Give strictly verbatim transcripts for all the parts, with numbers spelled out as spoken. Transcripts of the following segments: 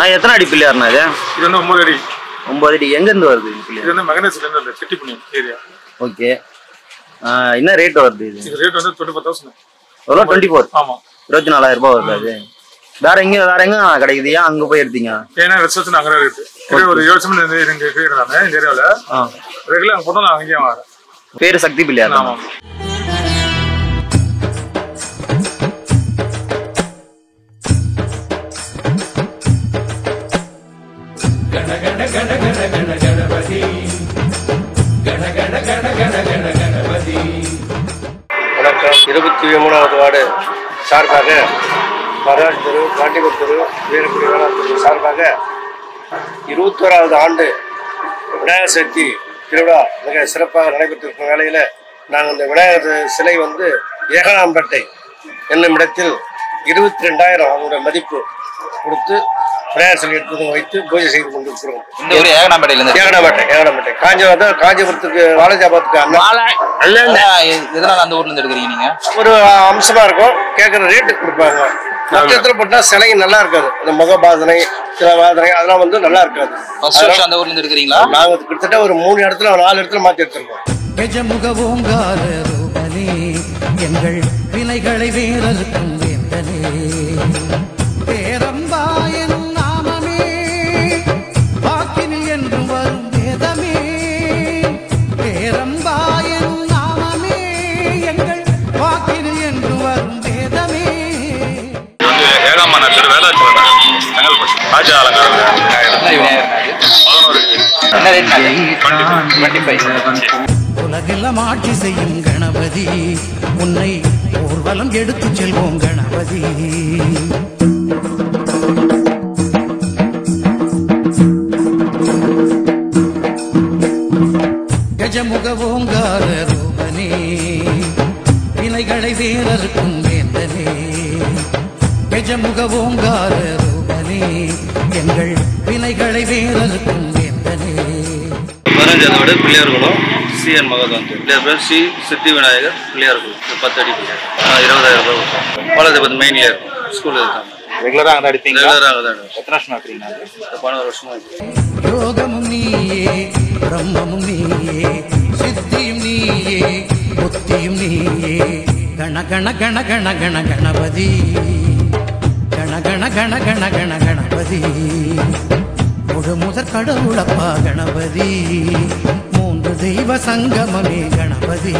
எத்தனை அடி பிள்ளையார்னா இது? இது வந்து ஒன்பது அடி. ஒன்பது அடி எங்க இருந்து வருது பிள்ளையார்? இது வந்து மகனேஸ்ல இருந்து செட்டிப்புணி ஏரியா. ஓகே. என்ன ரேட் வருது இது? இது ரேட் வந்து இருபத்தி நான்கு thousand. எவ்வளோ? இருபத்தி நான்கு. ஆமா. இருபத்தி நாலாயிரம் ரூபாய் வருது அது. வேற எங்க வேற எங்க கிடைக்குது? ஏன் அங்க போய் எடுத்தீங்க? ஏன்னா ரிசர்ச் அங்கே இருக்கு. ஒரு ஏழு வருஷம் இங்க இருக்கிறாங்க இந்த ஏரியாவில். ரெகுலர் அங்கே போட்டோம். நான் அங்கேயே வரேன். பேரு சக்தி பிள்ளையார். ஆமா. வணக்கம். இருபத்தி மூணாவது வார்டு சார்பாக மராஜ் தெரு, காண்டிபுரம் தெரு, வீரக்குடி வேளாண் தெரு சார்பாக இருபத்தோராவது ஆண்டு விநாயகர் சதுர்த்தி திருவிழா மிக சிறப்பாக நடைபெற்றிருக்கும் வேளையில் நாங்கள் இந்த விநாயகர் சிலை வந்து ஏகனாம்பேட்டை என்னும் இடத்தில் இருபத்தி ரெண்டாயிரம் அவங்களுடைய மதிப்பு கொடுத்து விநாயகர் சிலை எடுத்து வைத்து பூஜை செய்து கொண்டிருக்கிறோம். ஏகனாம்பேட்டை ஏகனாம்பேட்டை காஞ்சிபுரம் காஞ்சிபுரத்துக்கு வாலாஜாபாத்துக்கு அந்த ஊர்ல இருந்து எடுக்கிறீங்க நீங்க? ஒரு அம்சமா இருக்கும். கேட்குற ரேட்டுக்கு கொடுப்பாங்க. நட்சத்திர போட்டா சிலை நல்லா இருக்காது. இந்த முகபாதனை சில வாதனை அதெல்லாம் வந்து நல்லா இருக்காது. அந்த ஊர்ல இருந்து எடுக்கிறீங்களா? நாங்க கிட்டத்தட்ட ஒரு மூணு இடத்துல நாலு இடத்துல மாத்தி எடுத்திருக்கோம். எங்கள் வினைகளை வேறறுக்கும் வேந்தனே பேரம்பாயன் நாமமே வாக்கினில் என்று வரும் வேதமே பேரம்பாயன் நாமமே எங்கள் வாக்கினில் என்று வரும் வேதமே. ஏகாம்பேட்டை வேதாச்சலம் செங்கல்பட்டு ராஜா உலகெல்லாம் ஆட்சி செய்யும் கணபதி உன்னை ஊர்வலம் எடுத்து செல்வோம் கணபதி. கஜமுக ஓங்கார ரூபனே வினைகளை வேறறுக்கும் வேந்தனே கஜமுக ஓங்கார ரூபனே எங்கள் வினைகளை வேறறுக்கும் வேந்தனே. பதினஞ்சாவது வார்டு பிள்ளையார்குளம் சிஎன் மகதான் பிள்ளையார் ஸ்ரீ சித்தி விநாயகர் பிள்ளையார்குளம் பத்து அடி பிள்ளையார் இருபதாயிரம் ரூபாய் காலேஜ் பத்து மெயின் இயர் ஸ்கூல் இருக்காங்க. ரெகுலரா அங்க அடிப்பீங்க? ரெகுலராக தான். எத்தனை வருஷமா அடிப்பீங்க? பதினோரு வருஷமா. யோகமும் நீயே பிரம்மமும் நீயே சித்தியும் நீயே புத்தியும் நீயே கண கண கண கண கண கணபதி கண கண கண கண கண கணபதி முழு முதற் கடவுளப்பா கணபதி மூன்று தெய்வ சங்கமமே கணபதி.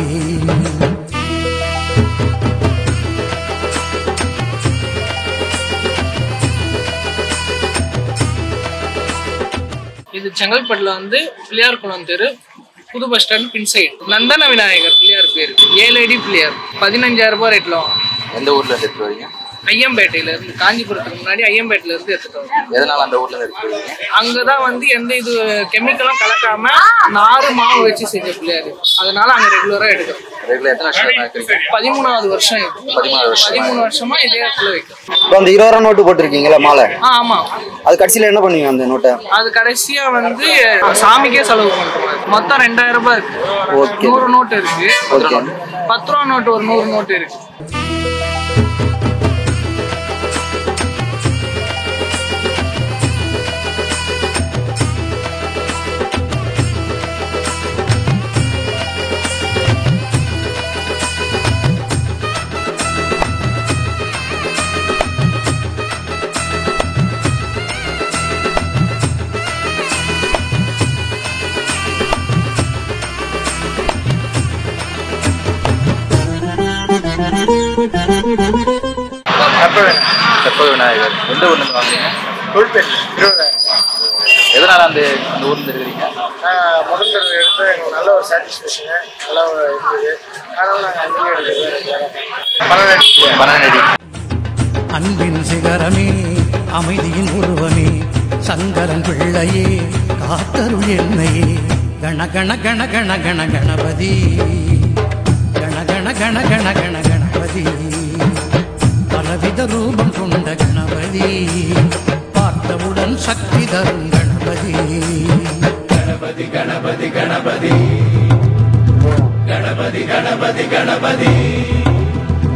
இது செங்கல்பட்டுல வந்து பிள்ளையார்குளம் தெரு, புது பஸ் ஸ்டாண்ட் பின் சைடு. நந்தன விநாயகர் பிள்ளையார் பேரு. ஏழு அடி பிள்ளையார். பதினஞ்சாயிரம் ரூபாய் ரேட்ல வாங்க. எந்த ஊர்ல இருந்து எடுத்து வரீங்க? ஐயம்பேட்டையில இருந்து. காஞ்சிபுரத்துக்கு முன்னாடி ஐயம்பேட்டையில இருந்து எடுத்துட்டு வரோம். எதனால அந்த ஊர்ல இருந்து எடுத்து? அங்கதான் வந்து எந்த இது கெமிக்கலும் கலக்காம நாறு மாவு வச்சு செஞ்ச பிள்ளையாரு. அதனால அங்க ரெகுலரா எடுக்கிறோம். ரெகுலர் எத்தனை வருஷமா எடுக்கிறீங்க? பதிமூணாவது வருஷம் இது. பதிமூணு வருஷம் பதிமூணு வருஷமா இதே இடத்துல வைக்கிறோம். இப்போ அந்த இருபது ரூபா நோட்டு போட்டிருக்கீங்களா மாலை? ஆ ஆமா. அது கடைசியில என்ன பண்ணுவீங்க அந்த நோட்டை? அது கடைசியா வந்து சாமிக்கே செலவு பண்றோம். மொத்தம் ரெண்டாயிரம் ரூபாய் இருக்கு. ஓகே. நூறு நோட்டு இருக்கு. பத்து ரூபா நோட்டு ஒரு நூறு நோட்டு இருக்கு. செப்ப விநாயகர் எந்த ஊர்ல இருந்து வாங்குறீங்க? எதனால அந்த அந்த ஊர்ல இருந்து இருக்கிறீங்க? முதல்ல எடுத்து எங்களுக்கு நல்ல ஒரு சாட்டிஸ்ஃபேக்ஷனு நல்லா இருந்தது. அதனால நாங்கள் அங்கேயே எடுத்துக்கிறோம். பனநடி அன்பின் சிகரமே அமைதியின் உருவமே சங்கரன் பிள்ளையே காத்தருள் என்னையே கண கண கண கண கண கணபதி கண கண கண கண கண கணபதி பலவித ரூபம் கொண்ட கணபதி பார்த்தவுடன் சக்தி தரும் கணபதி கணபதி கணபதி கணபதி கணபதி கணபதி கணபதி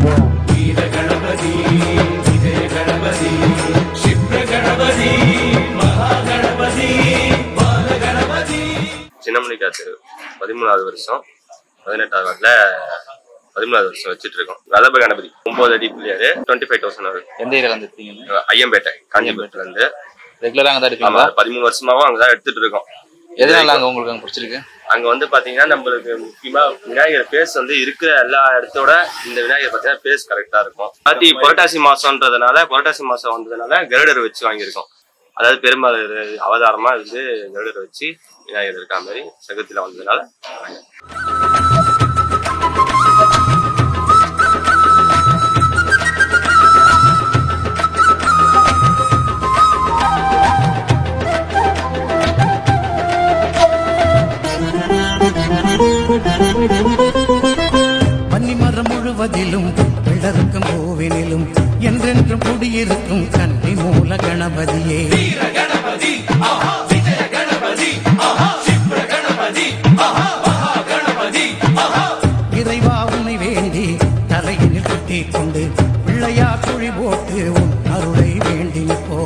வீர கணபதி விஜய கணபதி சிப்ர கணபதி பூர்ணிகா தெரு பதிமூணாவது வருஷம் பதினெட்டாவது வார்டில் பதிமூணாவது வருஷம் வச்சுட்டு இருக்கோம். வல்லப கணபதி ஒன்பது அடி பிள்ளையாரு டுவெண்ட்டி ஃபைவ் தௌசண்ட் ஆகுது. எந்த ஏரியால இருந்து எடுத்தீங்க? ஐயம்பேட்டை காஞ்சிபுரத்துல இருந்து. ரெகுலரா அங்கே தான் எடுப்பீங்களா? பதிமூணு வருஷமாவும் அங்கதான் எடுத்துட்டு இருக்கோம். எதனால அங்க உங்களுக்கு அங்க பிடிச்சிருக்கு? அங்க வந்து பாத்தீங்கன்னா நம்மளுக்கு முக்கியமா விநாயகர் பேஸ் வந்து இருக்கிற எல்லா இடத்தோட இந்த விநாயகர் பாத்தீங்கன்னா பேஸ் கரெக்டா இருக்கும். பாத்தி புரட்டாசி மாசம்ன்றதுனால புரட்டாசி மாசம் வந்ததுனால கருடர் வச்சு வாங்கியிருக்கோம். அதாவது பெருமாள் அவதாரமா இருந்து கருடர் வச்சு விநாயகர் இருக்கா மாதிரி சகத்துல வந்ததுனால பன்னிமரம் முழுவதிலும் பிளருக்கும் கோவிலிலும் என்றென்றும் குடியிருக்கும் கன்னி மூல கணபதியே இறைவா உன்னை வேண்டி தலையினில் கட்டி கொண்டு பிள்ளையா குழி போட்டு உன் அருளை வேண்டி நிற்போம்.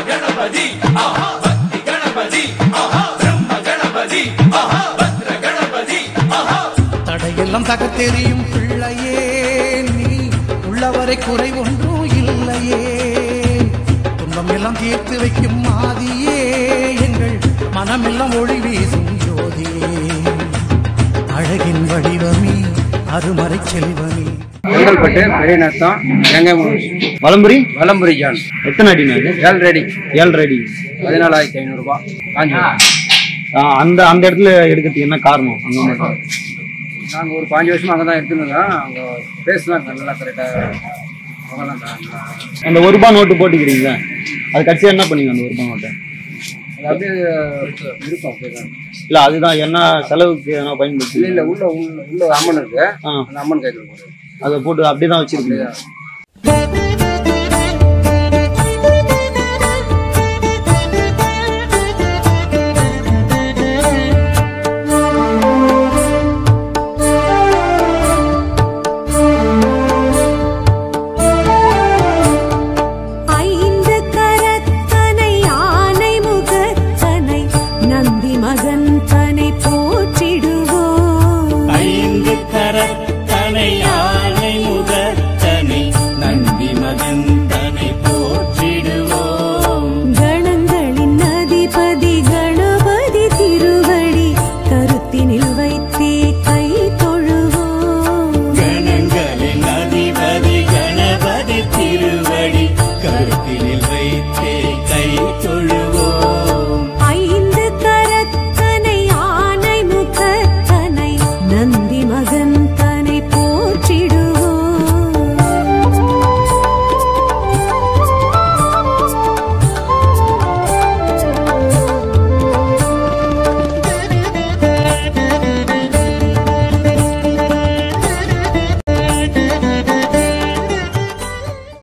தடையெல்லாம் தகத்தெறியும் பிள்ளையே நீ உள்ளவரை குறை ஒன்றும் இல்லையே. துன்பம் எல்லாம் தீர்த்து வைக்கும் மாதியே எங்கள் மனமெல்லாம் ஒளி வீசும் ஜோதியே. அழகின் வடிவமே அருமறை செல்வமே. செங்கல்பட்டு பெரிய நத்தம் வலம்புரி வலம்புரி ஜான் எத்தனை அடி? ஏழு ரெடி ஏழு அடி பதினாலாயிரத்தி ஐநூறுரூபா காஞ்சிபுரம். அந்த அந்த இடத்துல எடுக்கிறதுக்கு என்ன காரணம்? அங்கே மட்டும் நாங்கள் ஒரு பாஞ்சு வருஷமா அங்கே தான் எடுத்துருந்தோம். அங்கே பேசலாம் நல்லா கரெக்டாக. அந்த ஒரு ரூபாய் நோட்டு போட்டுக்கிறீங்க, அது கட்சியாக என்ன பண்ணீங்க? அந்த ஒரு ரூபாய் நோட்டை அது அப்படியே இருக்கும். இல்லை அதுதான் என்ன செலவுக்கு என்ன பயன்படுத்தி? இல்லை இல்லை உள்ள உள்ள உள்ள அம்மன் இருக்கு, அந்த அம்மன் கையில் போட்டு அதை போட்டு அப்படியே தான் வச்சிருக்கீங்க.